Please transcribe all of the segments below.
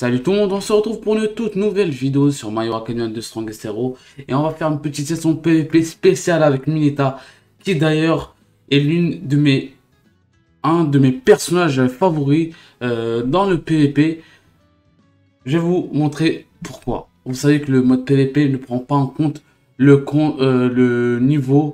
Salut tout le monde, on se retrouve pour une toute nouvelle vidéo sur My Hero Academia de Strongest Hero. Et on va faire une petite session PvP spéciale avec Mineta, qui d'ailleurs est un de mes personnages favoris dans le PvP. Je vais vous montrer pourquoi. Vous savez que le mode PvP ne prend pas en compte le niveau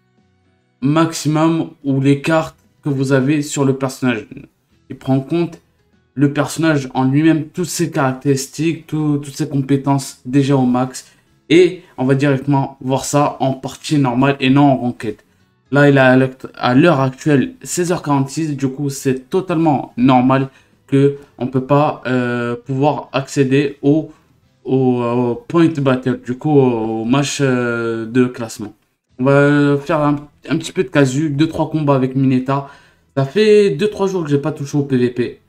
maximum ou les cartes que vous avez sur le personnage. Il prend en compte le personnage en lui-même, toutes ses caractéristiques, toutes ses compétences déjà au max. Et on va directement voir ça en partie normale et non en ranked. Là, il a à l'heure actuelle 16h46, du coup c'est totalement normal que on peut pas pouvoir accéder au point battle, du coup au match de classement. On va faire un petit peu de casu, 2-3 combats avec Mineta. Ça fait 2-3 jours que j'ai pas touché au PVP.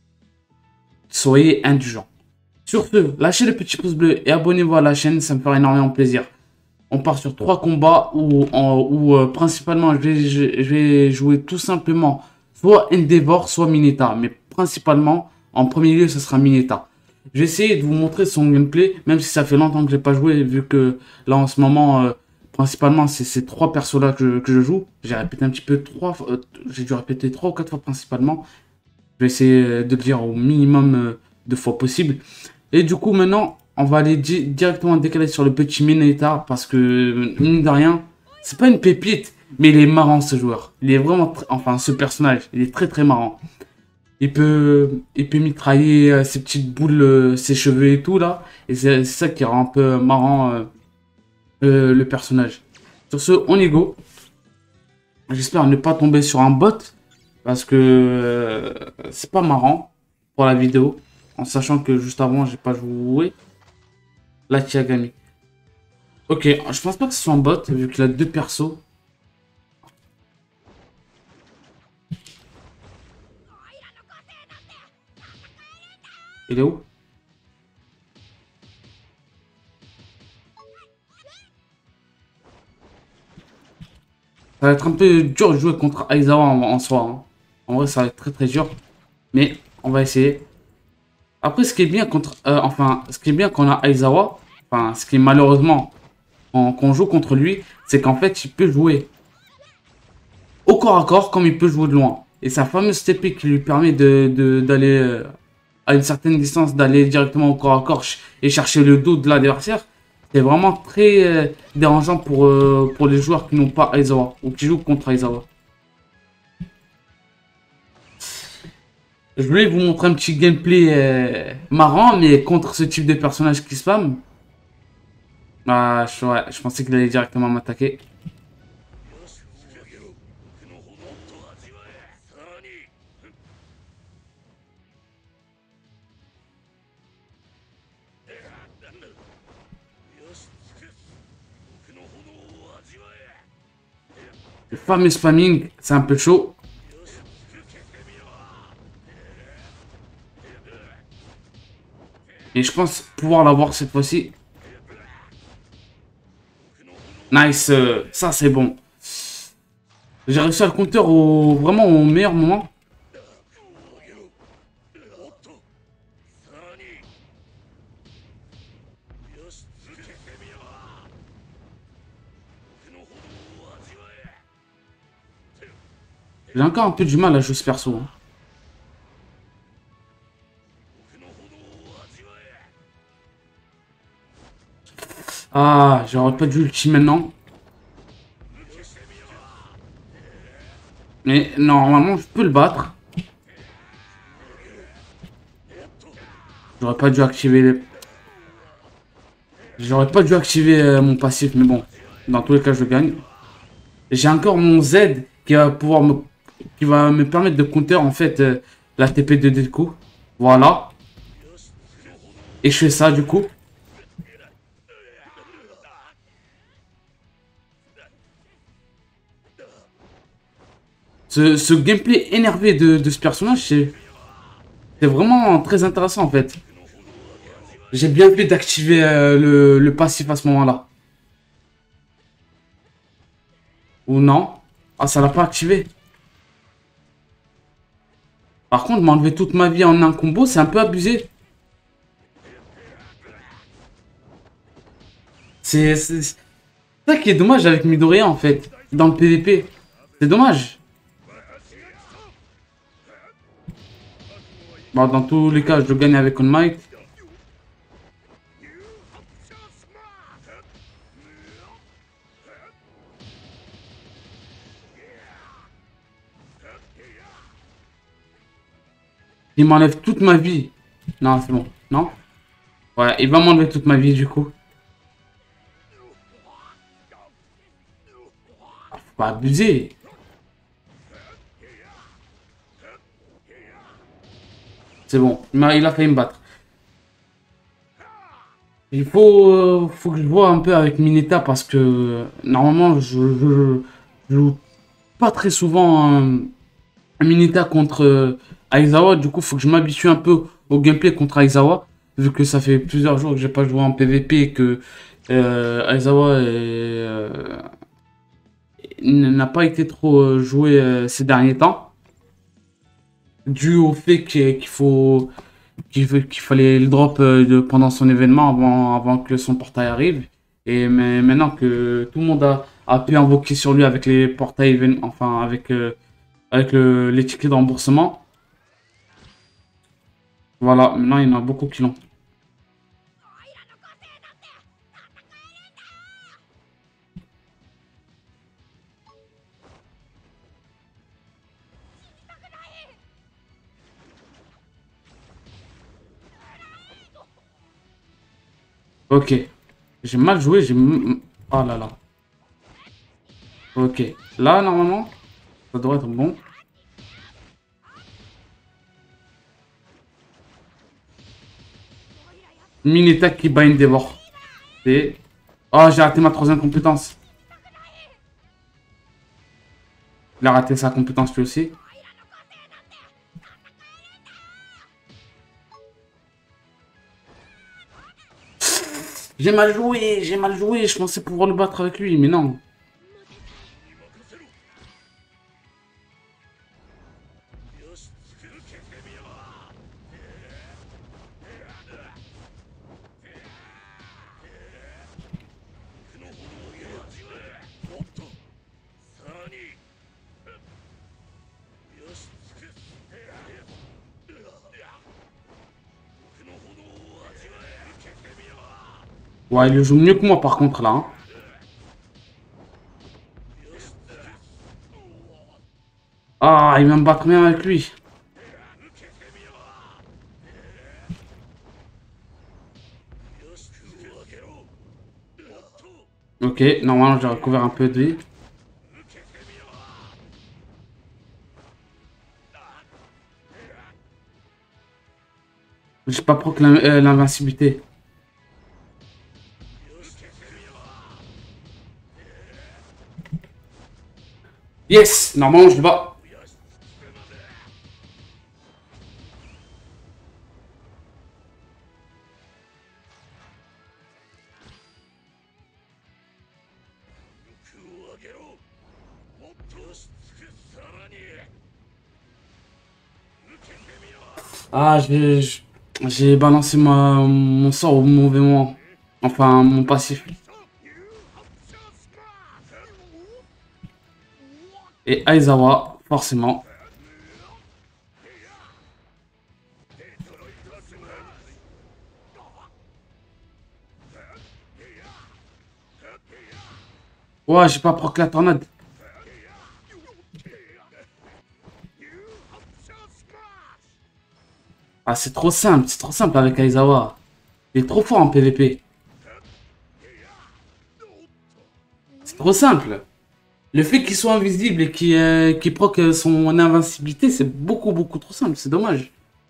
Soyez indulgents. Sur ce, lâchez le petit pouce bleu et abonnez-vous à la chaîne, ça me fera énormément plaisir. On part sur 3 combats où principalement je vais jouer tout simplement soit Endeavor, soit Mineta. Mais principalement, en premier lieu, ce sera Mineta. Je vais essayer de vous montrer son gameplay, même si ça fait longtemps que j'ai pas joué, vu que là en ce moment, principalement, c'est ces 3 persos là que je joue. J'ai répété un petit peu j'ai dû répéter 3 ou 4 fois principalement. Je vais essayer de le dire au minimum de fois possible. Et du coup, maintenant, on va aller directement décaler sur le petit Mineta. Parce que, mine de rien, c'est pas une pépite. Mais il est marrant, ce joueur. Il est vraiment... Enfin, ce personnage, il est très très marrant. Il peut mitrailler ses petites boules, ses cheveux et tout, là. Et c'est ça qui rend un peu marrant le personnage. Sur ce, on y go. J'espère ne pas tomber sur un bot. Parce que c'est pas marrant pour la vidéo. En sachant que juste avant, j'ai pas joué. La Tiagami. Ok, je pense pas que ce soit un bot, vu qu'il a 2 persos. Il est où? Ça va être un peu dur de jouer contre Aizawa en soi. Hein. En vrai, ça va être très très dur. Mais on va essayer. Après, ce qui est bien ce qui est bien qu'on a Aizawa, enfin, ce qui est malheureusement quand on joue contre lui, c'est qu'en fait, il peut jouer au corps à corps comme il peut jouer de loin. Et sa fameuse TP qui lui permet d'aller à une certaine distance, d'aller directement au corps à corps et chercher le dos de l'adversaire, c'est vraiment très dérangeant pour les joueurs qui n'ont pas Aizawa ou qui jouent contre Aizawa. Je voulais vous montrer un petit gameplay marrant, mais contre ce type de personnage qui spam. Ah, ouais, je pensais qu'il allait directement m'attaquer. Le fameux spamming, c'est un peu chaud. Et je pense pouvoir l'avoir cette fois-ci. Nice, ça c'est bon. J'ai réussi à le counter vraiment au meilleur moment. J'ai encore un peu du mal à jouer ce perso. Hein. Ah, j'aurais pas dû ulti maintenant. Mais normalement, je peux le battre. J'aurais pas dû activer J'aurais pas dû activer mon passif, mais bon. Dans tous les cas, je gagne. J'ai encore mon Z qui va qui va me permettre de counter en fait la TP de Deku. Voilà. Et je fais ça du coup. Ce gameplay énervé de ce personnage, c'est vraiment très intéressant en fait. J'ai bien fait d'activer le passif à ce moment-là. Ou non? Ah, ça l'a pas activé. Par contre, m'enlever toute ma vie en un combo, c'est un peu abusé. C'est ça qui est dommage avec Midoriya en fait, dans le PvP. C'est dommage. Bon, dans tous les cas, je gagne avec All Might. Il m'enlève toute ma vie. Non, c'est bon. Non? Ouais, il va m'enlever toute ma vie du coup. Faut pas abuser. C'est bon, il a failli me battre. Il faut que je vois un peu avec Mineta parce que normalement je joue pas très souvent Mineta contre Aizawa. Du coup, faut que je m'habitue un peu au gameplay contre Aizawa. Vu que ça fait plusieurs jours que j'ai pas joué en PvP et que Aizawa n'a pas été trop joué ces derniers temps. Dû au fait qu'il fallait le drop pendant son événement avant que son portail arrive. Et mais maintenant que tout le monde a pu invoquer sur lui avec les portails événements, enfin avec les tickets de remboursement. Voilà, maintenant il y en a beaucoup qui l'ont. Ok. J'ai mal joué, oh là là. Ok. Là, normalement, ça devrait être bon. Mineta qui bind dévore. Et... Oh, j'ai raté ma troisième compétence. Il a raté sa compétence lui aussi. J'ai mal joué, j'ai mal joué. Je pensais pouvoir le battre avec lui, mais non. Ouais, il le joue mieux que moi par contre là. Hein. Ah, il va me battre bien avec lui. Ok, normalement j'ai recouvert un peu de vie. J'ai pas proc l'invincibilité. Yes! Normalement je le bats. Ah, j'ai balancé mon sort au mauvais moment. Enfin, mon passif. Et Aizawa, forcément. Ouais, j'ai pas proc la tornade. Ah, c'est trop simple avec Aizawa. Il est trop fort en PvP. C'est trop simple. Le fait qu'il soit invisible et qu'il proc son invincibilité, c'est beaucoup trop simple. C'est dommage.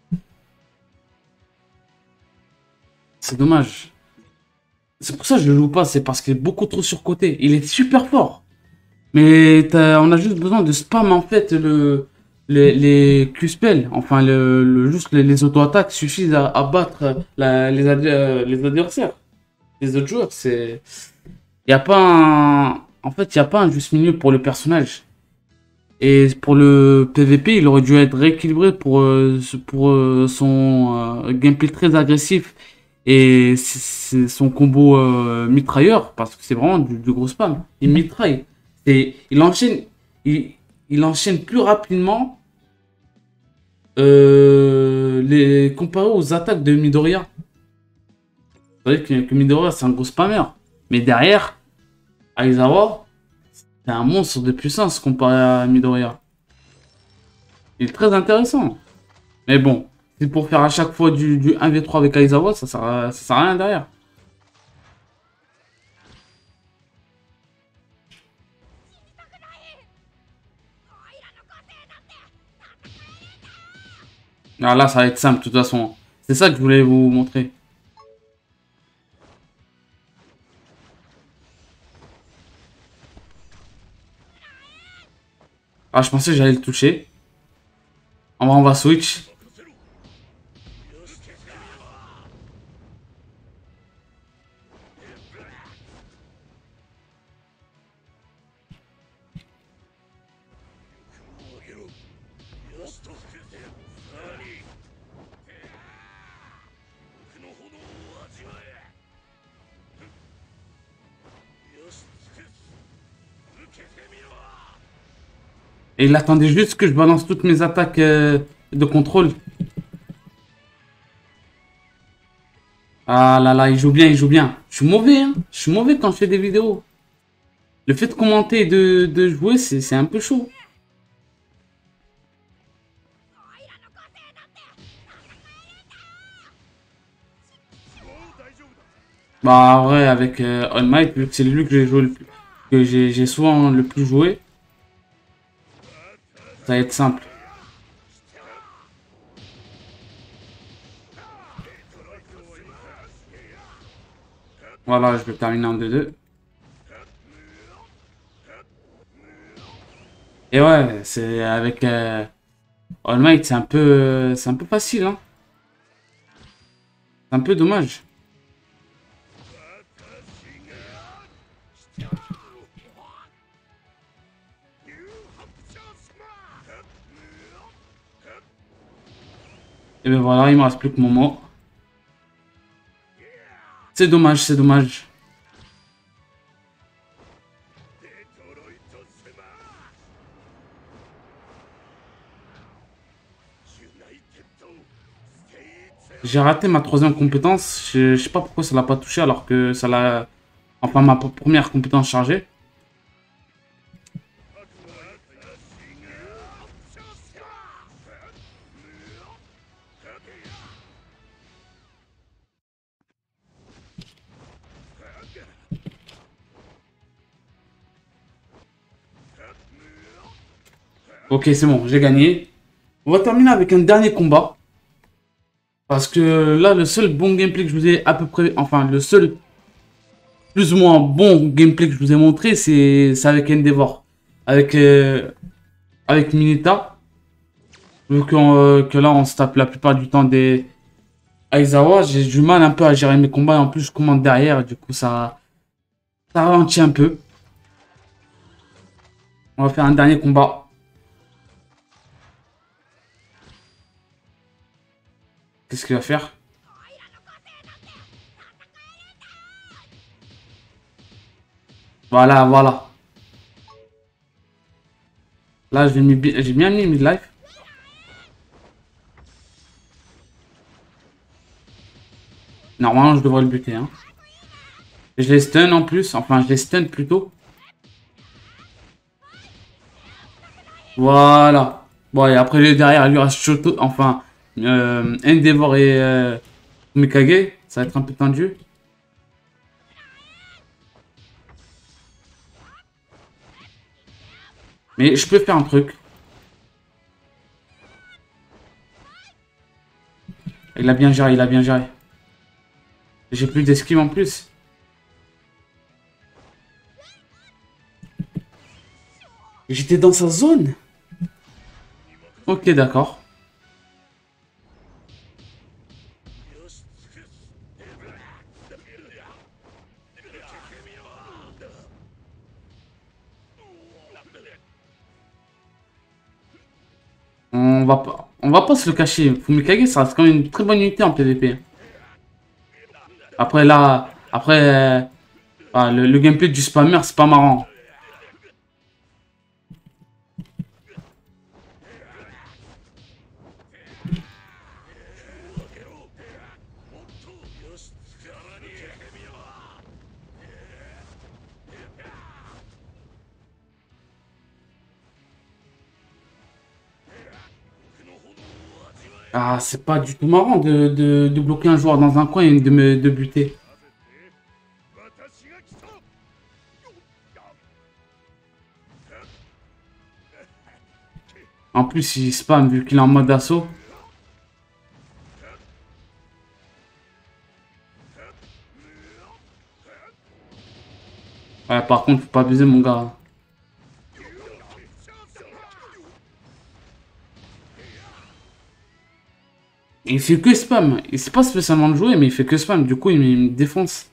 C'est dommage. C'est pour ça que je le joue pas, c'est parce qu'il est beaucoup trop surcoté. Il est super fort. Mais on a juste besoin de spam en fait les Q-spells. Enfin, juste les auto-attaques suffisent à battre les adversaires. Les autres joueurs, c'est... Il n'y a pas un... En fait, il n'y a pas un juste milieu pour le personnage. Et pour le PVP, il aurait dû être rééquilibré pour son gameplay très agressif Et c'est son combo mitrailleur, parce que c'est vraiment du gros spam. Il mitraille. Et il enchaîne plus rapidement comparé aux attaques de Midoriya. Vous savez que Midoriya, c'est un gros spammer. Mais derrière, Aizawa, c'est un monstre de puissance comparé à Midoriya. Il est très intéressant. Mais bon, c'est pour faire à chaque fois du 1v3 avec Aizawa, ça sert à rien derrière. Alors là, ça va être simple, de toute façon. C'est ça que je voulais vous montrer. Ah, je pensais que j'allais le toucher. On va switch. Et il attendait juste que je balance toutes mes attaques de contrôle. Ah là là, il joue bien, il joue bien. Je suis mauvais, hein. Je suis mauvais quand je fais des vidéos. Le fait de commenter et de jouer, c'est un peu chaud. Bah, en vrai, avec All Might, vu que c'est lui que j'ai joué que j'ai souvent le plus joué, ça va être simple. Voilà, je vais terminer en 2-2. Et ouais, c'est avec All Might, c'est un peu facile, hein. C'est un peu dommage. Et ben voilà, il me reste plus que Momo. C'est dommage, c'est dommage. J'ai raté ma troisième compétence. Je sais pas pourquoi ça l'a pas touché alors que ça l'a... Enfin, ma première compétence chargée. Ok, c'est bon, j'ai gagné. On va terminer avec un dernier combat. Parce que là, le seul bon gameplay que je vous ai à peu près... Enfin, le seul plus ou moins bon gameplay que je vous ai montré, c'est avec Endeavor. Avec, avec Mineta. Vu que là, on se tape la plupart du temps des Aizawa, j'ai du mal un peu à gérer mes combats. Et en plus, je commande derrière, du coup, ça ralentit un peu. On va faire un dernier combat. Qu'est-ce qu'il va faire? Voilà, voilà. Là, j'ai bien mis mid-life. Normalement, je devrais le buter. Hein. Je les stun en plus. Enfin, je les stun plutôt. Voilà. Bon, et après, derrière, il lui reste Shoto. Enfin, Endeavor et Mikage. Ça va être un peu tendu. Mais je peux faire un truc. Il a bien géré, il a bien géré. J'ai plus d'esquive en plus. J'étais dans sa zone. Ok, d'accord. On va pas se le cacher. Fumikage, ça reste quand même une très bonne unité en PvP. Après là, le gameplay du spammer, c'est pas marrant. Ah, c'est pas du tout marrant de bloquer un joueur dans un coin et de buter. En plus, il spam vu qu'il est en mode assaut. Ouais, par contre, faut pas abuser, mon gars. Il fait que spam. Il sait pas spécialement le jouer, mais il fait que spam. Du coup, il me défonce.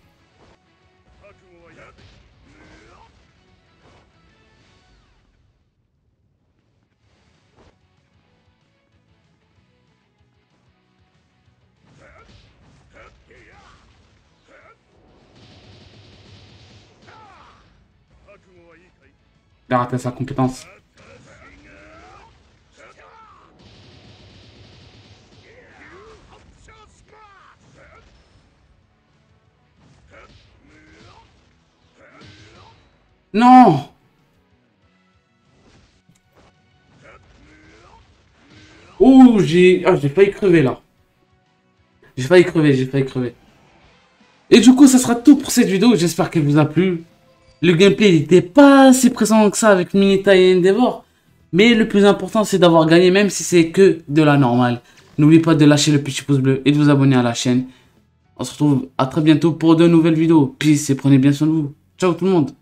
Il a raté sa compétence. Non! Oh, j'ai failli crever là. J'ai failli crever, j'ai failli crever. Et du coup, ça sera tout pour cette vidéo. J'espère qu'elle vous a plu. Le gameplay n'était pas si présent que ça avec Minita et Endeavor. Mais le plus important, c'est d'avoir gagné, même si c'est que de la normale. N'oubliez pas de lâcher le petit pouce bleu et de vous abonner à la chaîne. On se retrouve à très bientôt pour de nouvelles vidéos. Peace et prenez bien soin de vous. Ciao tout le monde.